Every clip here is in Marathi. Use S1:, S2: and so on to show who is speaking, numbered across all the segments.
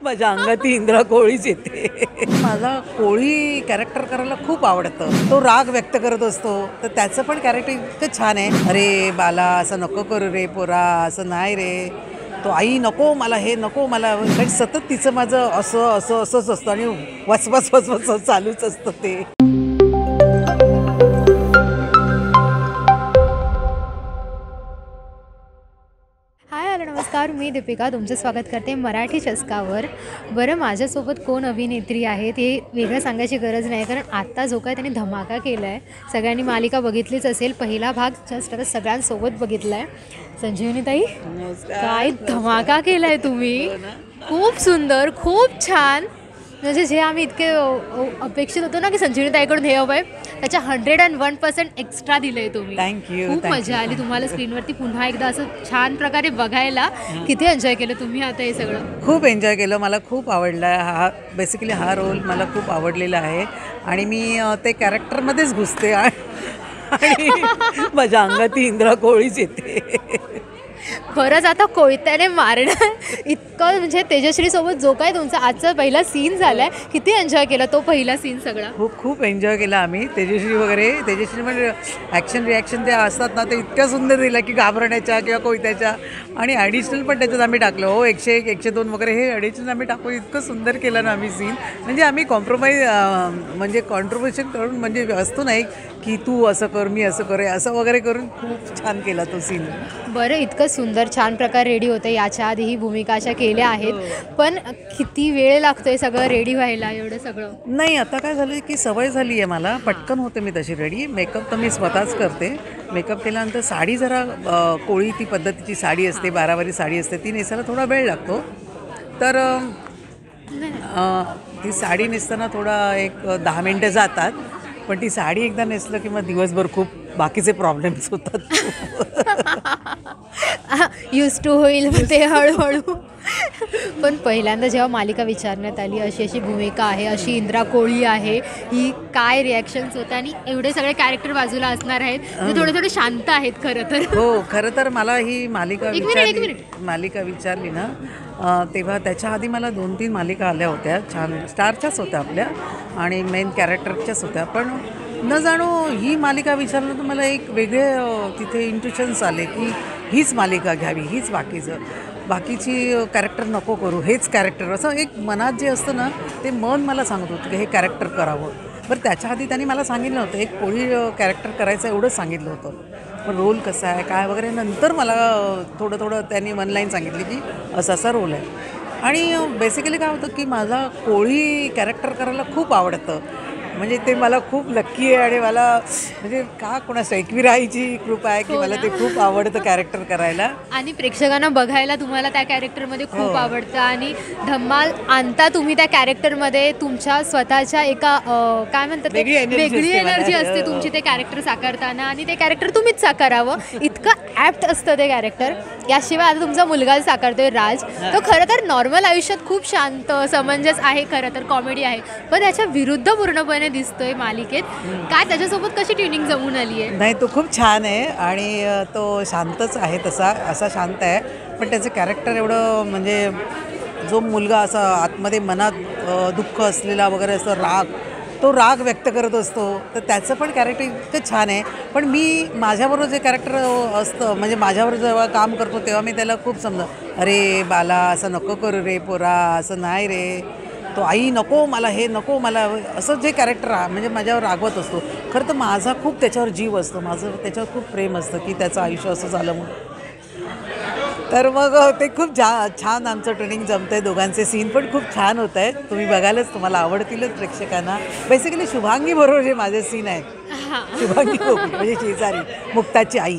S1: माझ्या अंगात इंद्रा कोळीच येते. मला कोळी कॅरेक्टर करायला खूप आवडतं. तो राग व्यक्त करत असतो तर त्याचं पण कॅरेक्टर इतकं छान आहे. अरे बाला असं नको करू रे पोरा, असं नाही रे, तो आई नको मला, हे नको मला, कारण सतत तिचं माझं असं असं असंच असतं आणि वसवस वसवस चालूच असतं ते.
S2: हाय हॅलो नमस्कार, मी दीपिका तुमचं स्वागत करते मराठी चस्कावर. बरं, माझ्यासोबत कोण अभिनेत्री आहे ते वेगळं सांगायची गरज नाही, कारण आत्ता जो काय त्यांनी धमाका केला आहे, सगळ्यांनी मालिका बघितलीच असेल. पहिला भाग जस्ट आता सगळ्यांसोबत बघितला आहे. संजीवनी ताई, काय धमाका केला आहे तुम्ही, खूप सुंदर, खूप छान. म्हणजे जे आम्ही इतके अपेक्षित होतो ना की संजीवनी ताईकडून हे हवं आहे, त्याच्या 101% एक्स्ट्रा दिलं आहे तुम्ही.
S1: थँक्यू.
S2: खूप मजा आली तुम्हाला स्क्रीनवरती पुन्हा एकदा असं छान प्रकारे बघायला. किती एन्जॉय केलं तुम्ही आता हे सगळं?
S1: खूप एन्जॉय केलं, मला खूप आवडला बेसिकली हा रोल मला खूप आवडलेला आहे आणि मी ते कॅरेक्टरमध्येच घुसते आणि माझ्या अंगात इंद्रा कोळीच येते.
S2: खरंच आता कोयत्याने मारणं इतकं, म्हणजे तेजश्रीसोबत जो काय तुमचा आजचा पहिला सीन झाला आहे, किती एन्जॉय केला तो पहिला सीन सगळा?
S1: खूप एन्जॉय केला आम्ही. तेजश्री म्हणजे ॲक्शन रिॲक्शन ते असतात ना, ते इतक्या सुंदर दिलं की घाबरण्याच्या किंवा कोयत्याच्या, आणि ॲडिशनल पण त्याच्यात आम्ही टाकलं. 101, 102 वगैरे हे ॲडिशनल आम्ही टाकून इतकं सुंदर केलं ना आम्ही सीन. म्हणजे आम्ही म्हणजे कॉन्ट्रिब्युशन करून, म्हणजे असतो नाही की तू असं कर मी असं करे असं वगैरे करून खूप छान केला तो सीन.
S2: बरं, इतकं सुंदर छान प्रकारे रेडी होतं. याच्या आधी ही भूमिका अशा केल्या आहेत, पण किती वेळ लागतोय सगळं रेडी व्हायला एवढं सगळं?
S1: नाही, आता काय झालं की सवय झाली आहे मला, पटकन होते मी तशी रेडी. मेकअप तर मी स्वतःच करते. मेकअप केल्यानंतर साडी जरा कोळी ती पद्धतीची साडी असते, 12वारी साडी असते, ती नेसायला थोडा वेळ लागतो. तर ती साडी नेसताना थोडा एक 10 मिनटं जातात, पण ती साडी एकदा नेसलं की मग दिवसभर खूप बाकीचे प्रॉब्लेम्स होतात.
S2: यूज टू होईल ते हळूहळू. पण पहिल्यांदा जेव्हा मालिका विचारण्यात आली, अशी अशी भूमिका आहे, अशी इंद्रा कोळी आहे, ही काय रिॲक्शन्स होते, आणि एवढे सगळे कॅरेक्टर बाजूला असणार आहेत, ते थोडे थोडे शांत आहेत खरं तर.
S1: हो, खरं तर मला ही मालिका
S2: एक
S1: विचारली ना, तेव्हा त्याच्या आधी मला 2-3 मालिका आल्या होत्या, छान स्टारच्याच होत्या आपल्या आणि मेन कॅरेक्टरच्याच होत्या. पण न जाणो ही मालिका विचारलं तर मला एक वेगळे तिथे इंट्युशन्स आले की हीच मालिका घ्यावी, हीच बाकीची कॅरेक्टर नको करू, हेच कॅरेक्टर, असं एक मनात जे असतं ना, ते मन मला सांगत होतं की हे कॅरेक्टर करावं. बरं, त्याच्या आधी त्यांनी मला सांगितलं होतं एक कोळी कॅरेक्टर करायचं, एवढंच सांगितलं होतं. पण रोल कसा आहे काय वगैरे नंतर मला थोडं त्यांनी वन लाईन सांगितली की असा रोल आहे. आणि बेसिकली काय होतं की मला कोळी कॅरेक्टर करायला खूप आवडतं. म्हणजे ते मला खूप लक्की आहे आणि मला म्हणजे का कोणाचं एकविराईची कृपा आहे की मला ते खूप आवडतं कॅरेक्टर करायला.
S2: आणि प्रेक्षकांना बघायला तुम्हाला त्या कॅरेक्टरमध्ये खूप आवडतं, आणि धम्माल आणता तुम्ही त्या कॅरेक्टरमध्ये तुमच्या स्वतःच्या एका काय म्हणतात, वेगळी एनर्जी असते तुमची ते कॅरेक्टर साकारताना, आणि ते कॅरेक्टर तुम्हीच साकारावं, इतकं ॲप्ट असतं ते कॅरेक्टर. याशिवाय आता तुमचा मुलगा साकारतोय राज, तो खरं तर नॉर्मल आयुष्यात खूप शांत समंजस आहे, खरं तर कॉमेडी आहे, पण त्याच्या विरुद्ध पूर्णपणे दिसतोय मालिकेत. काय त्याच्यासोबत कशी ट्युनिंग जमून आली आहे?
S1: नाही, तो खूप छान आहे आणि तो शांतच आहे, असा शांत आहे, पण त्याचं कॅरेक्टर एवढं, म्हणजे जो मुलगा असा आतमध्ये मनात दुःख असलेला वगैरे असं तो राग व्यक्त करत असतो, तर त्याचं पण कॅरेक्टर इतकं छान आहे. पण मी माझ्याबरोबर जे कॅरेक्टर असतं, म्हणजे माझ्याबरोबर जेव्हा काम करतो तेव्हा मी त्याला खूप अरे बाला असं नको करू रे पोरा, असं नाही रे, तो आई नको मला, हे नको मला, असं जे कॅरेक्टर म्हणजे माझ्यावर रागवत असतो. खरं तर माझा खूप त्याच्यावर जीव असतो, माझं त्याच्यावर खूप प्रेम असतं की त्याचं आयुष्य असं झालं म्हणून. तर मग ते खूप छान आमचं ट्रेनिंग जमतं आहे. दोघांचे सीन पण खूप छान होत आहेत, तुम्ही बघायलाच, तुम्हाला आवडतीलच प्रेक्षकांना. बेसिकली शुभांगी बरोबर जे माझे सीन आहेत, शुभांगी गोखले म्हणजे शेजारी मुक्ताची आई,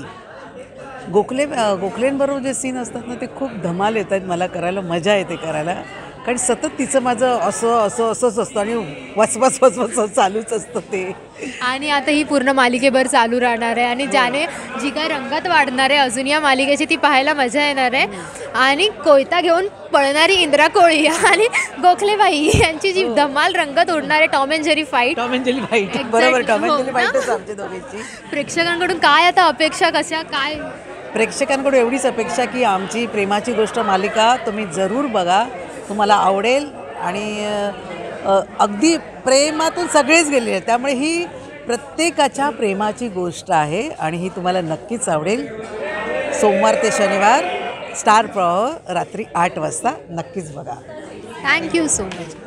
S1: गोखलेंबरोबर जे सीन असतात ना, ते खूप धमाल येत आहेत मला करायला, मजा येते करायला, कारण सतत तिचं माझं असंच असतं आणि वसवस चालूच असतं ते.
S2: आणि आता ही पूर्ण मालिकेभर चालू राहणार आहे, आणि ज्याने जी काय रंगत वाढणार आहे अजून या मालिकेची, ती पाहायला मजा येणार आहे. आणि कोयता घेऊन पळणारी इंद्रा कोळी आणि गोखलेबाई यांची जी धमाल रंगत उडणार आहे, टॉम अँड जेरी फाईट.
S1: बरोबर, टॉम अँड जेरी फाईटच आमच्या दोघींची.
S2: प्रेक्षकांकडून काय आता अपेक्षा, कशा काय?
S1: प्रेक्षकांकडून एवढीच अपेक्षा की आमची प्रेमाची गोष्ट मालिका तुम्ही जरूर बघा, तुम्हाला आवडेल आणि अगदी प्रेमातून सगळेच गेलेले आहेत, त्यामुळे ही प्रत्येकाच्या प्रेमाची गोष्ट आहे आणि ही तुम्हाला नक्कीच आवडेल. सोमवार ते शनिवार स्टार प्रवाह रात्री 8 वाजता नक्कीच बघा.
S2: Thank you so much.